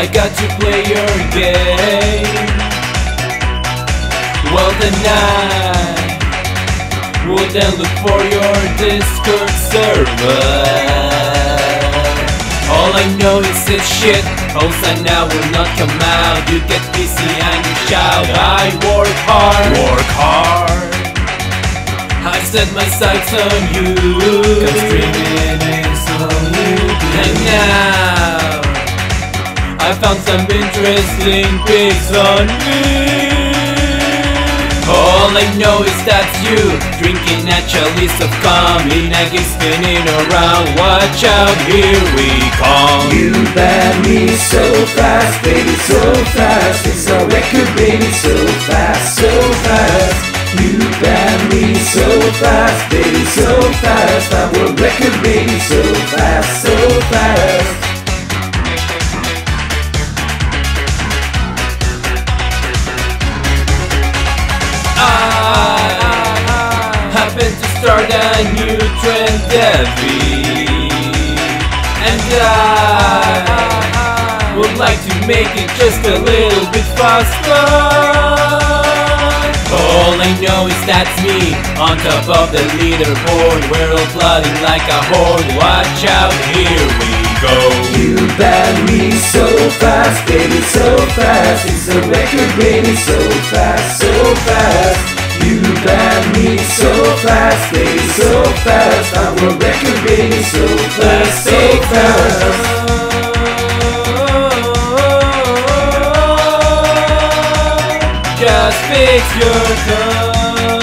I got to play your game. Well then I will then look for your Discord server. All I know is this shit, Osana will not come out. You get pissy and you shout, I work hard. Work hard. I set my sights on you, Cause streaming is all you do. and now I found some interesting pics on me. All I know is that's you, drinking a chalice of cum in a game spinning around. Watch out, here we come. You banned me so fast, baby, so fast. It's a record, baby, so fast, so fast. You banned me so fast, baby, so fast. I will record, baby, so fast, so fast. Happen to start a new trend, Debbie, and I would like to make it just a little bit faster. All I know is that's me, on top of the leaderboard. We're all flooding like a horde. Watch out, here we go. You banned me so fast, baby, so fast. It's a record, baby, so fast, so fast. You banned me so fast, baby, so fast. I will record, baby, so fast, so fast. Just fix your gun.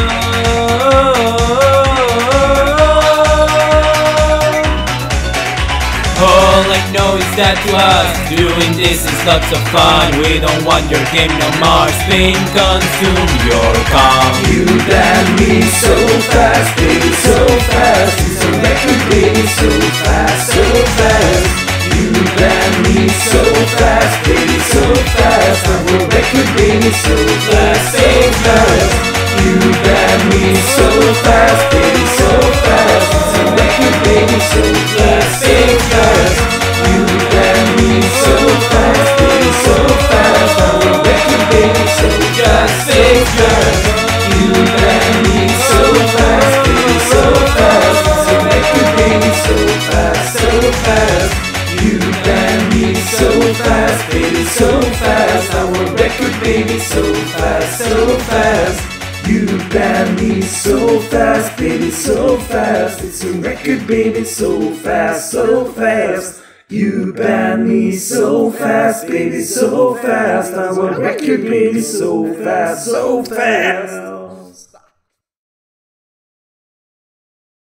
All I know is that to us, doing this is lots of fun. We don't want your game no more. Spin, consume your calm. You banned me so fast, baby, so fast. It's a record, baby, so fast, so fast. You banned me so fast, baby, so fast. I will record, baby, so fast, so fast. You banned me so fast, baby, so fast. It's a record, baby, so fast, so fast. You banned me so fast, baby, so fast. I will record, baby, so fast, so fast. You banned me so fast, baby, so fast. It's a record, baby, so fast, so fast. You banned me so fast, baby, so fast. Our record, baby, so fast, so fast. You banned me so fast, baby, so fast. It's a record, baby, so fast, so fast. You banned me so fast, baby, so fast. Our record, baby, so fast, so fast.